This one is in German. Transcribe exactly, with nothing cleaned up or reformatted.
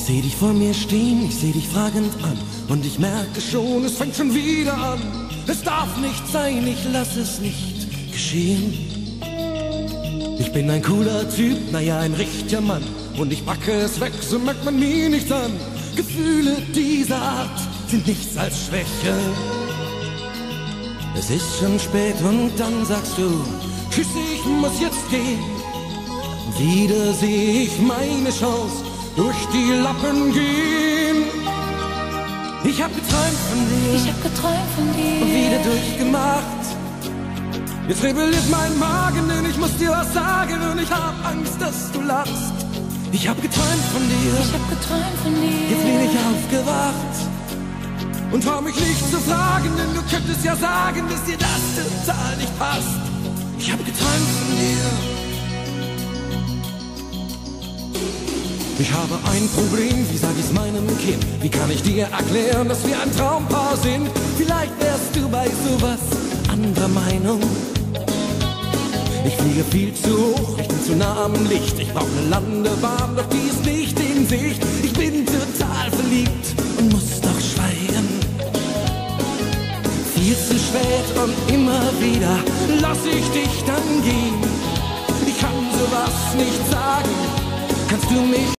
seh dich vor mir stehen, ich seh dich fragend an und ich merke schon, es fängt schon wieder an. Es darf nicht sein, ich lass es nicht geschehen. Ich bin ein cooler Typ, naja, ein richtiger Mann, und ich packe es weg, so merkt man mir nichts an. Gefühle dieser Art sind nichts als Schwäche. Es ist schon spät und dann sagst du, tschüss, ich muss jetzt gehen. Wieder seh ich meine Chance durch die Lappen gehen. Ich hab geträumt von dir, Ich hab geträumt von dir und wieder durchgemacht. Jetzt rebelliert mein Magen, denn ich muss dir was sagen und ich hab Angst, dass du lachst. Ich hab geträumt von dir, Ich hab geträumt von dir jetzt bin ich aufgewacht und trau mich nicht zu fragen, denn du könntest ja sagen, dass dir das total nicht passt. Ich hab geträumt von dir. Ich habe ein Problem, wie sag ich's meinem Kind? Wie kann ich dir erklären, dass wir ein Traumpaar sind? Vielleicht wärst du bei sowas anderer Meinung. Ich fliege viel zu hoch, ich bin zu nah am Licht. Ich brauche eine Landebahn, doch die ist nicht in Sicht. Ich bin total verliebt und muss doch schweigen. Viel zu spät und immer wieder lass ich dich dann gehen. Ich kann sowas nicht sagen, kannst du mich